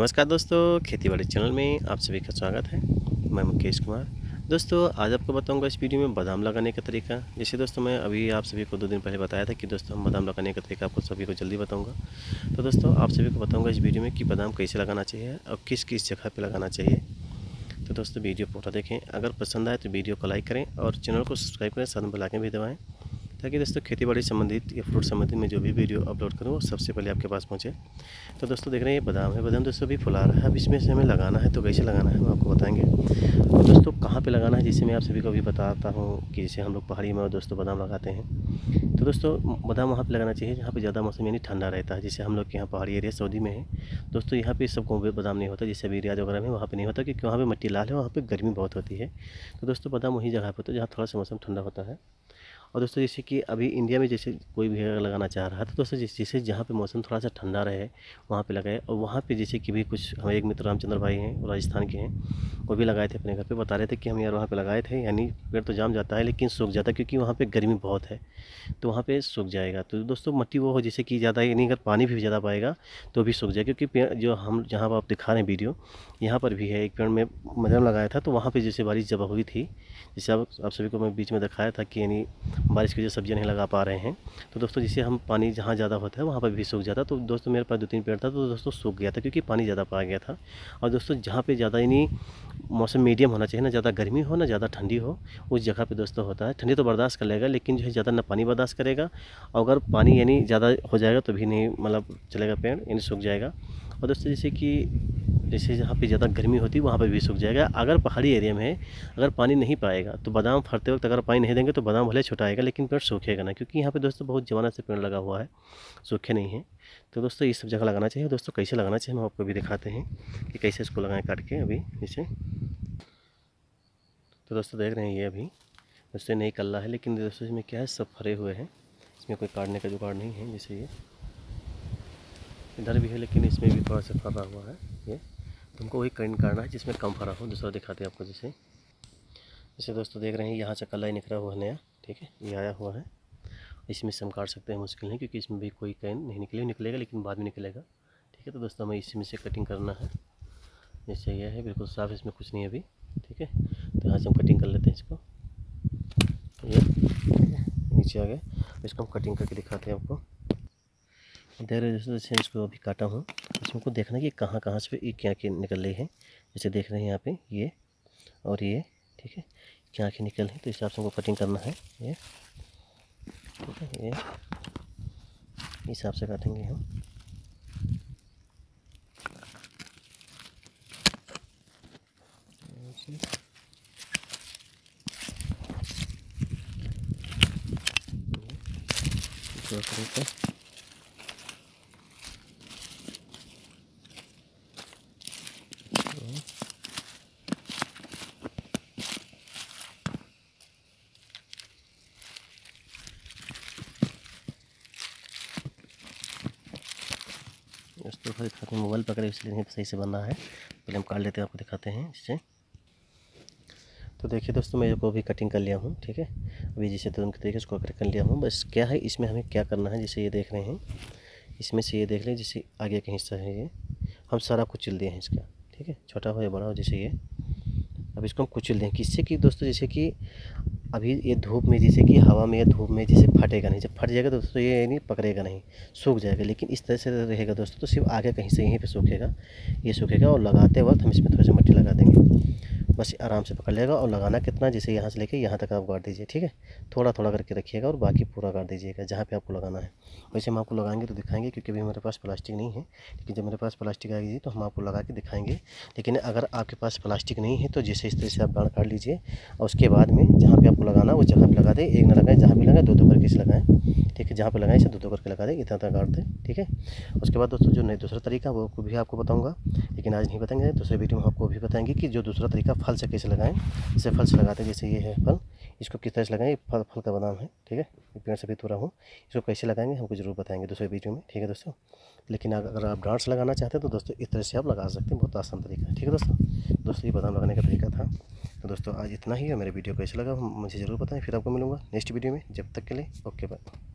नमस्कार दोस्तों, खेतीबाड़ी चैनल में आप सभी का स्वागत है। मैं मुकेश कुमार। दोस्तों आज आपको बताऊंगा इस वीडियो में बादाम लगाने का तरीका। जैसे दोस्तों मैं अभी आप सभी को 2 दिन पहले बताया था कि दोस्तों हम बादाम लगाने का तरीका आपको सभी को जल्दी बताऊंगा। तो दोस्तों आप सभी को बताऊंगा इस वीडियो में कि बादाम कैसे लगाना चाहिए और किस किस जगह पर लगाना चाहिए। तो दोस्तों वीडियो पूरा देखें। अगर पसंद आए तो वीडियो को लाइक करें और चैनल को सब्सक्राइब करें, साथ में बेल आइकन भी दबाएँ ताकि दोस्तों खेतीबाड़ी संबंधित या फ्रूट संबंधित में जो भी वीडियो अपलोड करूँ वो सबसे पहले आपके पास पहुँचे। तो दोस्तों देख रहे हैं ये बादाम है। बादाम दोस्तों अभी फुला रहा है। अब इसमें से हमें लगाना है तो कैसे लगाना है हम आपको बताएंगे। तो दोस्तों कहाँ पे लगाना है जिसे मैं आप सभी को भी बताता हूँ कि जैसे हम लोग पहाड़ी में दोस्तों बादाम लगाते हैं। तो दोस्तों बादाम वहाँ पे लगाना चाहिए जहाँ पे ज़्यादा मौसम यानी ठंडा रहता है। जैसे हम लोग के यहाँ पहाड़ी एरिया सऊदी में है दोस्तों, यहाँ पे सब गाँव में बादाम नहीं होता। जैसे अभी रियाज वगैरह में वहाँ पे नहीं होता क्योंकि वहाँ पे मिट्टी लाल है, वहाँ पे गर्मी बहुत होती है। तो दोस्तों बादाम वही जगह पर होता है जहाँ थोड़ा सा मौसम ठंडा होता है। और दोस्तों जैसे कि अभी इंडिया में जैसे कोई भी अगर लगाना चाह रहा है तो दोस्तों जैसे जहाँ पे मौसम थोड़ा सा ठंडा रहे वहाँ पे लगाए। और वहाँ पे जैसे कि भी कुछ हमारे एक मित्र रामचंद्र भाई हैं, राजस्थान के हैं, वो भी लगाए थे अपने घर पे। बता रहे थे कि हम यार वहाँ पे लगाए थे, यानी पेड़ तो जाम जाता है लेकिन सूख जाता है क्योंकि वहाँ पे गर्मी बहुत है, तो वहाँ पे सूख जाएगा। तो दोस्तों मिट्टी वो हो जैसे कि ज़्यादा, यानी अगर पानी भी ज़्यादा पाएगा तो भी सूख जाएगा। क्योंकि पेड़ जो हम जहाँ पर आप दिखा रहे हैं वीडियो, यहाँ पर भी है एक पेड़ में बादाम लगाया था तो वहाँ पर जैसे बारिश जब हुई थी, जैसे आप सभी को मैं बीच में दिखाया था कि यानी बारिश की वजह से सब्जियाँ नहीं लगा पा रहे हैं। तो दोस्तों जैसे हम पानी जहाँ ज़्यादा होता है वहाँ पर भी सूख जाता। तो दोस्तों मेरे पास 2-3 पेड़ था तो दोस्तों सूख गया था क्योंकि पानी ज़्यादा पा गया था। और दोस्तों जहाँ पे ज़्यादा यानी मौसम मीडियम होना चाहिए, ना ज़्यादा गर्मी हो ना ज़्यादा ठंडी हो, उस जगह पे दोस्तों होता है। ठंडी तो बर्दाश्त कर लेगा लेकिन जो है ज़्यादा ना पानी बर्दाश्त करेगा, और अगर पानी यानी ज़्यादा हो जाएगा तो भी नहीं मतलब चलेगा, पेड़ यानी सूख जाएगा। और दोस्तों जैसे जहाँ पे ज़्यादा गर्मी होती है वहाँ पर भी सूख जाएगा। अगर पहाड़ी एरिया में अगर पानी नहीं पाएगा तो बादाम फरते वक्त अगर पानी नहीं देंगे तो बादाम भले छुटाएगा लेकिन पेड़ सूखेगा ना, क्योंकि यहाँ पे दोस्तों बहुत जमाना से पेड़ लगा हुआ है, सूखे नहीं है। तो दोस्तों ये सब जगह लगाना चाहिए। दोस्तों कैसे लगाना चाहिए हम आपको भी दिखाते हैं कि कैसे इसको लगाएं काट के अभी नीचे। तो दोस्तों देख रहे हैं ये अभी दोस्तों नई कल्ला है, लेकिन दोस्तों इसमें क्या है, सब फरे हुए हैं, इसमें कोई काटने का जुगाड़ नहीं है। जैसे ये इधर भी है लेकिन इसमें भी थोड़ा सा फरा हुआ है ये, तुमको वही कटिंग करना है जिसमें कम फरा हो। दूसरा दिखाते हैं आपको। जैसे दोस्तों देख रहे हैं यहाँ से कल्ला ही निकला हुआ है नया, ठीक है, ये आया हुआ है। इसमें से हम काट सकते हैं, मुश्किल नहीं, क्योंकि इसमें भी कोई कैन नहीं निकलेगा लेकिन बाद में निकलेगा, ठीक है। तो दोस्तों हमें इसी में से कटिंग करना है। जैसे ये है बिल्कुल साफ, इसमें कुछ नहीं है अभी, ठीक है। तो यहाँ से हम कटिंग कर लेते हैं इसको। ये नीचे आ गए, इसको हम कटिंग करके दिखाते हैं आपको। देख रहे हैं जैसे इसको अभी काटा हूँ, इसमें को देखना कि कहाँ कहाँ से ये क्या क्या निकल रही है। जैसे देख रहे हैं यहाँ पे ये और ये, ठीक है, क्या क्या निकल है, तो इस हिसाब से हमको कटिंग करना है ये, ठीक है। ये इस हिसाब से काटेंगे हम। दोस्तों दिखाते हैं, मोबाइल पकड़े इसलिए नहीं सही से बन रहा है, पहले हम काट लेते हैं, आपको दिखाते हैं इससे। तो देखिए दोस्तों मैं इसको भी कटिंग कर लिया हूँ, ठीक है। अभी जैसे दोनों के तरीके इसको कट कर लिया हूँ। बस क्या है इसमें हमें क्या करना है, जैसे ये देख रहे हैं, इसमें से ये देख लें, जैसे आगे का हिस्सा है ये हम सारा कुचल दिए हैं इसका, ठीक है, छोटा हो या बड़ा हो जैसे ये। अब इसको हम कुचल दें किससे कि दोस्तों जैसे कि अभी ये धूप में, जैसे कि हवा में या धूप में जैसे फटेगा नहीं, जब फट जाएगा दोस्तों ये नहीं पकड़ेगा नहीं, सूख जाएगा। लेकिन इस तरह से रहेगा दोस्तों तो सिर्फ आगे कहीं से यहीं पे सूखेगा, ये सूखेगा। और लगाते वक्त हम इसमें थोड़ी सी मिट्टी लगा देंगे, बस आराम से पकड़ लेगा। और लगाना कितना, जैसे यहाँ से लेके यहाँ तक आप गाड़ दीजिए, ठीक है, थोड़ा थोड़ा करके रखिएगा और बाकी पूरा गाड़ दीजिएगा जहाँ पे आपको लगाना है। वैसे हम आपको लगाएंगे तो दिखाएंगे, क्योंकि अभी हमारे पास प्लास्टिक नहीं है, लेकिन जब मेरे पास प्लास्टिक आएगी तो हम आपको लगा के दिखाएंगे। लेकिन अगर आपके पास प्लास्टिक नहीं है तो जैसे इस तरह से आप गाड़ काट लीजिए, और उसके बाद में जहाँ पे आपको लगाना उस जगह पे लगा दें। एक ना लगाएं, जहाँ भी लगाएं 2-2 करके इसे लगाएं, ठीक है। जहाँ पे लगाएं इसे 2-2 करके लगा दें, इतना गाड़ दें, ठीक है। उसके बाद दोस्तों जो नहीं दूसरा तरीका वो भी आपको बताऊँगा, लेकिन आज नहीं बताएंगे, दूसरे वीडियो में आपको भी बताएंगे कि जो दूसरा तरीका फल से कैसे लगाएं। जैसे फल से लगाते हैं, जैसे ये है फल, इसको किस तरह से लगाएं। फल का बादाम है, ठीक है, पेड़ से भी तोड़ा हूँ, इसको कैसे लगाएंगे हमको जरूर बताएंगे दूसरे वीडियो में, ठीक है दोस्तों। लेकिन अगर आप डांट से लगाना चाहते हैं तो दोस्तों इस तरह से आप लगा सकते हैं, बहुत आसान तरीका है, ठीक है दोस्तों। ये बादाम लगाने का तरीका था। तो दोस्तों आज इतना ही है। मेरे वीडियो कैसे लगा मुझे ज़रूर बताएं, फिर आपको मिलूँगा नेक्स्ट वीडियो में। जब तक के लिए ओके बाय।